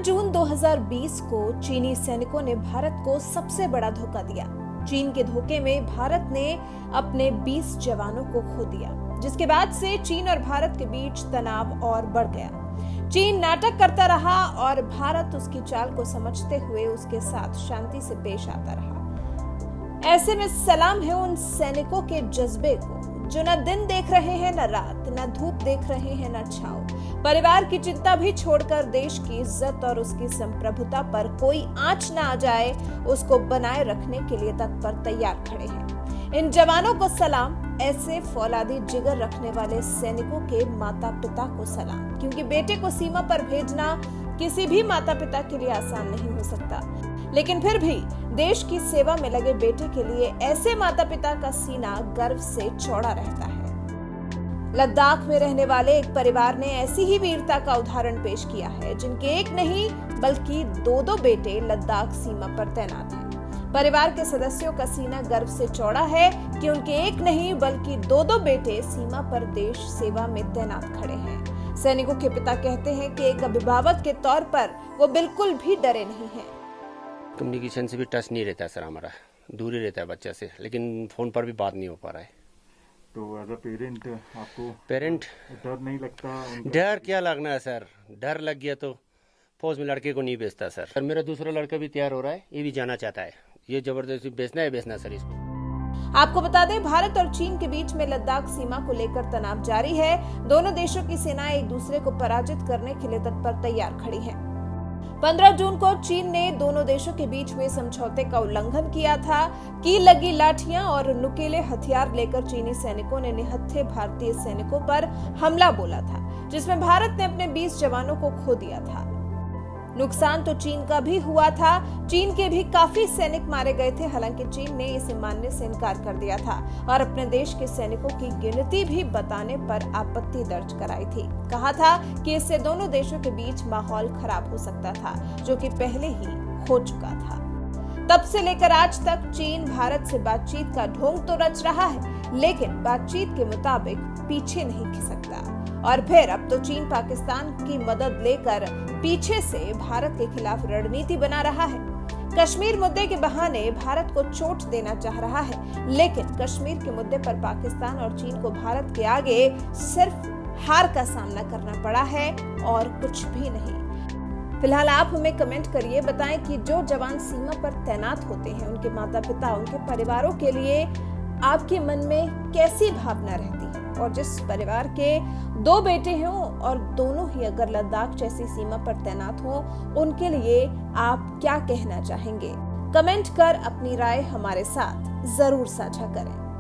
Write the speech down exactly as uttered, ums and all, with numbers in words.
जून दो हज़ार बीस को चीनी सैनिकों ने भारत को सबसे बड़ा धोखा दिया। चीन के धोखे में भारत ने अपने बीस जवानों को खो दिया, जिसके बाद से चीन और भारत के बीच तनाव और बढ़ गया। चीन नाटक करता रहा और भारत उसकी चाल को समझते हुए उसके साथ शांति से पेश आता रहा। ऐसे में सलाम है उन सैनिकों के जज्बे को जो न दिन देख रहे हैं न रात, न धूप देख रहे हैं न छांव, परिवार की चिंता भी छोड़कर देश की इज्जत और उसकी संप्रभुता पर कोई आंच न आ जाए उसको बनाए रखने के लिए तत्पर तैयार खड़े हैं। इन जवानों को सलाम, ऐसे फौलादी जिगर रखने वाले सैनिकों के माता पिता को सलाम, क्योंकि बेटे को सीमा पर भेजना किसी भी माता पिता के लिए आसान नहीं हो सकता, लेकिन फिर भी देश की सेवा में लगे बेटे के लिए ऐसे माता पिता का सीना गर्व से चौड़ा रहता है। लद्दाख में रहने वाले एक परिवार ने ऐसी ही वीरता का उदाहरण पेश किया है, जिनके एक नहीं बल्कि दो दो बेटे लद्दाख सीमा पर तैनात हैं। परिवार के सदस्यों का सीना गर्व से चौड़ा है कि उनके एक नहीं बल्कि दो दो बेटे सीमा पर देश सेवा में तैनात खड़े हैं। सैनिकों के पिता कहते हैं कि एक अभिभावक के तौर पर वो बिल्कुल भी डरे नहीं हैं। कम्युनिकेशन से भी टच नहीं रहता है सर, हमारा दूर ही रहता है बच्चे से, लेकिन फोन पर भी बात नहीं हो पा रहा है। तो एज अ पेरेंट आपको पेरेंट डर नहीं लगता? डर क्या लगना है सर, डर लग गया तो फौज में लड़के को नहीं बेचता सर। सर मेरा दूसरा लड़का भी तैयार हो रहा है, ये भी जाना चाहता है। ये जबरदस्ती बेचना है बेचना सर इसको। आपको बता दें, भारत और चीन के बीच में लद्दाख सीमा को लेकर तनाव जारी है। दोनों देशों की सेनाएं एक दूसरे को पराजित करने के लिए तत्पर तैयार खड़ी हैं। पंद्रह जून को चीन ने दोनों देशों के बीच हुए समझौते का उल्लंघन किया था। कील लगी लाठियां और नुकीले हथियार लेकर चीनी सैनिकों ने निहत्थे भारतीय सैनिकों पर हमला बोला था, जिसमें भारत ने अपने बीस जवानों को खो दिया था। नुकसान तो चीन का भी हुआ था, चीन के भी काफी सैनिक मारे गए थे। हालांकि चीन ने इसे मानने से इनकार कर दिया था और अपने देश के सैनिकों की गिनती भी बताने पर आपत्ति दर्ज कराई थी। कहा था कि इससे दोनों देशों के बीच माहौल खराब हो सकता था, जो कि पहले ही हो चुका था। तब से लेकर आज तक चीन भारत से बातचीत का ढोंग तो रच रहा है, लेकिन बातचीत के मुताबिक पीछे नहीं खिसकता। और फिर अब तो चीन पाकिस्तान की मदद लेकर पीछे से भारत के खिलाफ रणनीति बना रहा है। कश्मीर मुद्दे के बहाने भारत को चोट देना चाह रहा है, लेकिन कश्मीर के मुद्दे पर पाकिस्तान और चीन को भारत के आगे सिर्फ हार का सामना करना पड़ा है और कुछ भी नहीं। फिलहाल आप हमें कमेंट करिए, बताएं कि जो जवान सीमा पर तैनात होते हैं उनके माता पिता, उनके परिवारों के लिए आपके मन में कैसी भावना रहती है। और जिस परिवार के दो बेटे हों और दोनों ही अगर लद्दाख जैसी सीमा पर तैनात हों, उनके लिए आप क्या कहना चाहेंगे? कमेंट कर अपनी राय हमारे साथ जरूर साझा करें।